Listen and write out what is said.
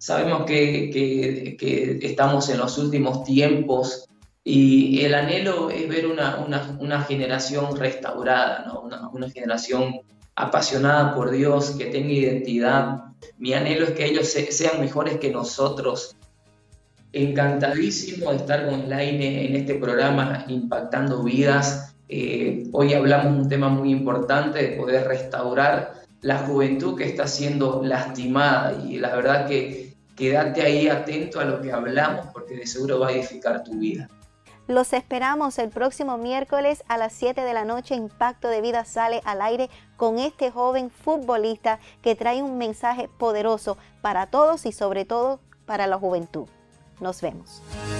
Sabemos que estamos en los últimos tiempos y el anhelo es ver una generación restaurada, ¿no? Una generación apasionada por Dios, que tenga identidad. Mi anhelo es que ellos sean mejores que nosotros. Encantadísimo de estar con Laine en este programa impactando vidas. Hoy hablamos de un tema muy importante de poder restaurar la juventud que está siendo lastimada y la verdad que quédate ahí atento a lo que hablamos porque de seguro va a edificar tu vida. Los esperamos el próximo miércoles a las 7 de la noche. Impacto de Vida sale al aire con este joven futbolista que trae un mensaje poderoso para todos y sobre todo para la juventud. Nos vemos.